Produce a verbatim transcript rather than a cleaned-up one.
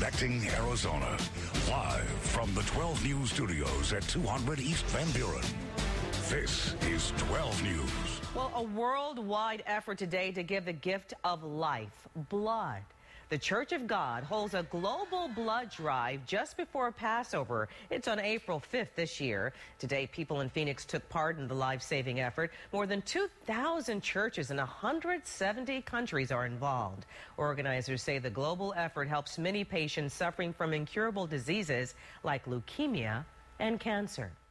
connecting Arizona. Live from the twelve News studios at two hundred East Van Buren. This is twelve News. Well, a worldwide effort today to give the gift of life, blood. The Church of God holds a global blood drive just before Passover. It's on April fifth this year. Today, people in Phoenix took part in the life-saving effort. More than two thousand churches in one hundred seventy countries are involved. Organizers say the global effort helps many patients suffering from incurable diseases like leukemia and cancer.